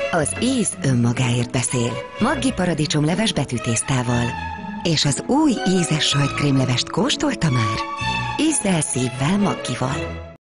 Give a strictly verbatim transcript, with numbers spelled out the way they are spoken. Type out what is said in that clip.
Az íz önmagáért beszél. Maggi paradicsomleves betűtésztával. És az új ízes sajtkrémlevest kóstolta már? Ízzel szívvel Maggival.